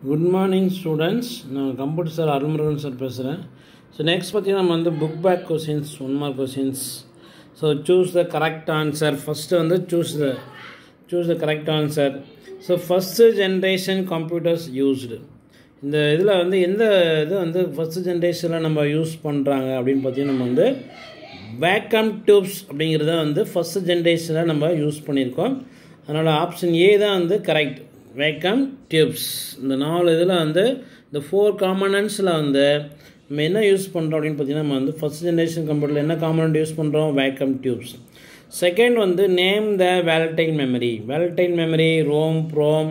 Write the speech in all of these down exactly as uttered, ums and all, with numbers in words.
Good morning students. நான் computer sir Arulmurugan sir பேசுகிறேன். So next பார்த்தீங்கன்னா நம்ம வந்து book back questions one mark questions. So choose the correct answer. First வந்து choose the choose the correct answer. So first generation computers used. இந்த இதில் வந்து எந்த இது வந்து ஃபஸ்ட்டு ஜென்ரேஷனில் நம்ம யூஸ் பண்ணுறாங்க அப்படின்னு பார்த்தீங்கன்னா நம்ம வந்து வேக்கம் டியூப்ஸ் அப்படிங்கிறத வந்து ஃபஸ்ட்டு ஜென்ரேஷனில் நம்ம யூஸ் பண்ணியிருக்கோம். அதனால் ஆப்ஷன் ஏ தான் வந்து கரெக்ட். Vacuum tubes. இந்த நாலு இதில் வந்து இந்த ஃபோர் காம்பனன்ட்ஸில் வந்து நம்ம என்ன யூஸ் பண்ணுறோம் அப்படின்னு பார்த்தீங்கன்னா நம்ம வந்து ஃபஸ்ட் ஜென்ரேஷன் கம்ப்யூட்டரில் என்ன காம்பனன்ட் யூஸ் பண்ணுறோம்? Vacuum tubes. செகண்ட் வந்து name the volatile memory. Volatile memory ROM, PROM,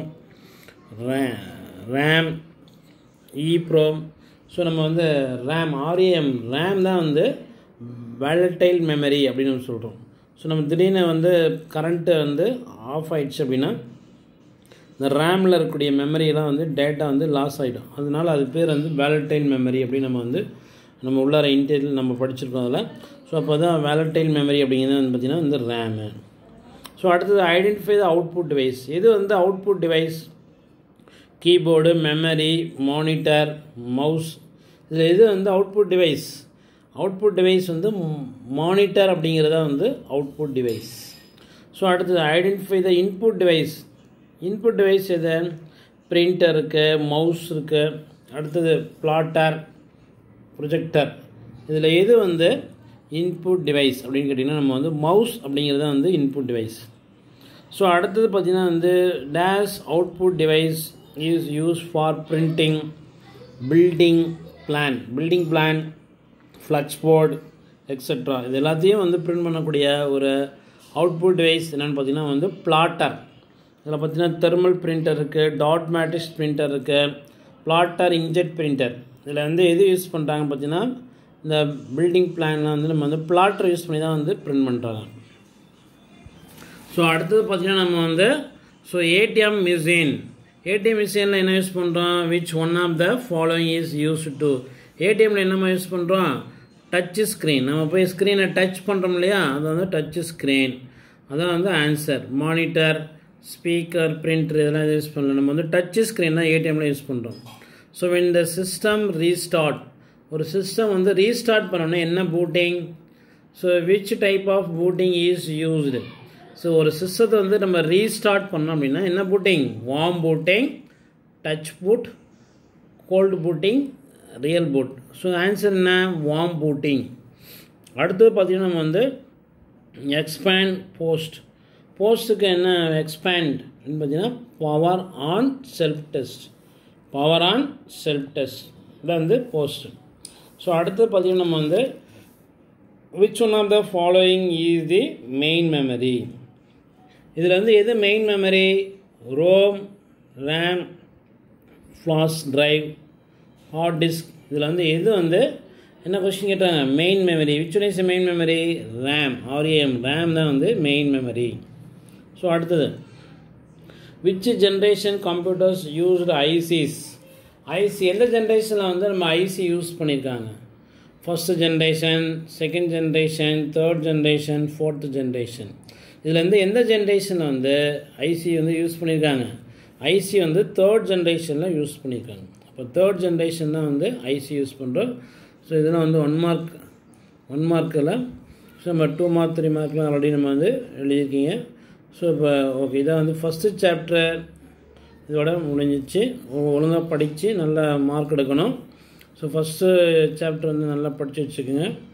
RAM, EPROM. So நம்ம வந்து ரேம், ஆர்ஏஎம் ரேம் தான் வந்து வேலட்டைல் மெமரி அப்படின்னு நம்ம சொல்கிறோம். ஸோ நம்ம திடீர்னு வந்து கரண்ட்டு வந்து ஆஃப் ஆகிடுச்சு அப்படின்னா இந்த ரேமில் இருக்கக்கூடிய மெமரியெல்லாம் வந்து டேட்டா வந்து லாஸ் ஆகிடும். அதனால் அது பேர் வந்து வேலட்டைல் மெமரி அப்படின்னு நம்ம வந்து நம்ம உள்ளார இன்டெல் நம்ம படிச்சிருக்கோம் அதில். ஸோ அப்போ தான் வேலட்டைல் மெமரி அப்படிங்கிறது வந்து பார்த்திங்கன்னா வந்து ரேமு. ஸோ அடுத்தது ஐடென்டிஃபை த அவுட்புட் டிவைஸ். எது வந்து output device? Keyboard, memory, monitor, mouse. இதில் எது வந்து அவுட்புட் டிவைஸ்? அவுட்புட் டிவைஸ் வந்து மானிட்டர் அப்படிங்கிறத வந்து அவுட்புட் டிவைஸ். ஸோ அடுத்தது identify the input device. Input device எது? பிரிண்டர் இருக்குது, மவுஸ் இருக்குது, அடுத்தது பிளாட்டர், ப்ரொஜெக்டர். இதில் எது வந்து இன்புட் டிவைஸ் அப்படின்னு கேட்டிங்கன்னா நம்ம வந்து மவுஸ் அப்படிங்கிறது தான் வந்து இன்புட் டிவைஸ். ஸோ அடுத்தது பார்த்திங்கன்னா வந்து dash output device is use for printing, building plan, building plan, flex board extra. இது எல்லாத்தையும் வந்து பிரிண்ட் பண்ணக்கூடிய ஒரு அவுட்புட் டிவைஸ் என்னென்னு பார்த்திங்கன்னா வந்து பிளாட்டர். இதில் பார்த்திங்கன்னா தெர்மல் பிரிண்டர் இருக்குது, டாட் மேட்ரிக்ஸ் பிரிண்டர் இருக்குது, பிளாட்டர், இன்ஜெட் பிரிண்டர். இதில் வந்து எது யூஸ் பண்ணுறாங்க பார்த்திங்கன்னா இந்த பில்டிங் பிளானில் வந்து நம்ம வந்து பிளாட்டர் யூஸ் பண்ணி தான் வந்து பிரிண்ட் பண்ணுறாங்க. ஸோ அடுத்தது பார்த்திங்கன்னா நம்ம வந்து ஸோ ஏடிஎம் மிஷின். ஏடிஎம் மிஷினில் என்ன யூஸ் பண்ணுறோம்? Which one of the following is use to. ஏடிஎம்மில் என்னமா யூஸ் பண்ணுறோம்? Touch screen. நம்ம போய் ஸ்க்ரீனை டச் பண்ணுறோம் இல்லையா, அது வந்து டச் ஸ்க்ரீன். அதான் வந்து ஆன்சர். மானிட்டர், ஸ்பீக்கர், பிரிண்டர் இதெல்லாம் யூஸ் பண்ணல. நம்ம வந்து டச் ஸ்க்ரீன் தான் ஏடிஎம்மில் யூஸ் பண்ணுறோம். So when the system restart, ஒரு சிஸ்டம் வந்து ரீஸ்டார்ட் பண்ணோன்னா என்ன booting? So which type of booting is used? So ஒரு சிஸ்டத்தை வந்து நம்ம ரீஸ்டார்ட் பண்ணோம் அப்படின்னா என்ன booting? Warm booting, touch boot, cold booting, real boot. So answer என்ன? Warm booting. அடுத்தது பார்த்திங்கன்னா நம்ம வந்து எக்ஸ்பேண்ட் போஸ்ட். போஸ்ட்டுக்கு என்ன எக்ஸ்பேண்ட் அப்படின்னு பார்த்தீங்கன்னா power on self test. Power on self test இதான் வந்து போஸ்ட். ஸோ அடுத்து பார்த்தீங்கன்னா நம்ம வந்து which one of the following is the main memory. இதில் வந்து எது main memory? ROM, RAM, flash drive, hard disk. இதில் வந்து எது வந்து என்ன கொஸ்டின் கேட்டாங்க? Main memory. Which one is main memory? RAM, R A M RAM தான் வந்து மெயின் மெமரி. ஸோ அடுத்தது which generation computers used ICs. IC எந்த ஜென்ரேஷனில் வந்து நம்ம ஐசி யூஸ் பண்ணியிருக்காங்க? First generation, second generation, third generation, fourth generation. இதில் வந்து எந்த ஜென்ரேஷனில் வந்து ஐசி வந்து யூஸ் பண்ணியிருக்காங்க? ஐசி வந்து தேர்ட் ஜென்ரேஷனில் யூஸ் பண்ணியிருக்காங்க. அப்போ தேர்ட் ஜென்ரேஷன் தான் வந்து ஐசி யூஸ் பண்ணுறோம். ஸோ இதெல்லாம் வந்து ஒன் மார்க் ஒன் மார்க்கில் ஸோ நம்ம டூ மார்க் த்ரீ மார்க்லாம் ஆல்ரெடி நம்ம வந்து எழுதியிருக்கீங்க. ஸோ இப்போ ஓகே, இதை வந்து ஃபஸ்ட்டு சாப்டர் இதோட முடிஞ்சிச்சு. ஒழுங்காக படித்து நல்லா மார்க் எடுக்கணும். ஸோ ஃபஸ்ட்டு சாப்டர் வந்து நல்லா படித்து வச்சுக்கோங்க.